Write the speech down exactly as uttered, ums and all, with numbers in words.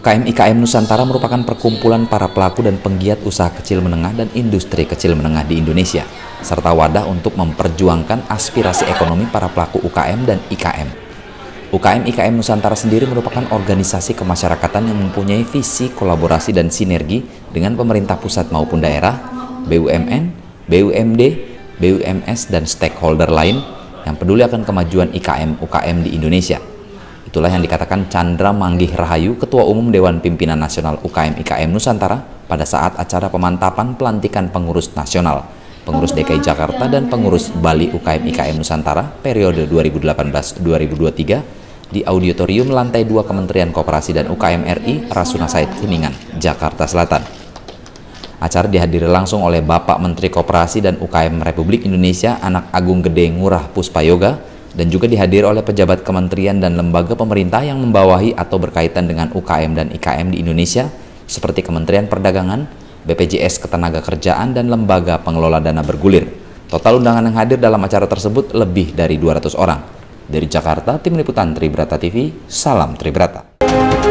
U K M I K M Nusantara merupakan perkumpulan para pelaku dan penggiat usaha kecil menengah dan industri kecil menengah di Indonesia, serta wadah untuk memperjuangkan aspirasi ekonomi para pelaku U K M dan I K M. U K M I K M Nusantara sendiri merupakan organisasi kemasyarakatan yang mempunyai visi kolaborasi dan sinergi dengan pemerintah pusat maupun daerah, B U M N, B U M D, B U M S, dan stakeholder lain yang peduli akan kemajuan I K M U K M di Indonesia. Itulah yang dikatakan Chandra Manggih Rahayu, Ketua Umum Dewan Pimpinan Nasional U K M I K M Nusantara pada saat acara pemantapan pelantikan pengurus nasional, pengurus D K I Jakarta, dan pengurus Bali U K M I K M Nusantara periode dua ribu delapan belas sampai dua ribu dua puluh tiga di Auditorium Lantai dua Kementerian Koperasi dan U K M R I, Rasuna Said Kuningan, Jakarta Selatan. Acara dihadiri langsung oleh Bapak Menteri Koperasi dan U K M Republik Indonesia Anak Agung Gede Ngurah Puspayoga, dan juga dihadiri oleh pejabat kementerian dan lembaga pemerintah yang membawahi atau berkaitan dengan U K M dan I K M di Indonesia, seperti Kementerian Perdagangan, B P J S Ketenagakerjaan, dan Lembaga Pengelola Dana Bergulir. Total undangan yang hadir dalam acara tersebut lebih dari dua ratus orang. Dari Jakarta, Tim Liputan Tribrata T V, salam Tribrata.